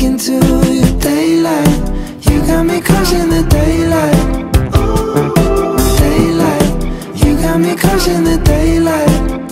into your daylight. You got me crushing the daylight. Daylight, you got me crushing the daylight.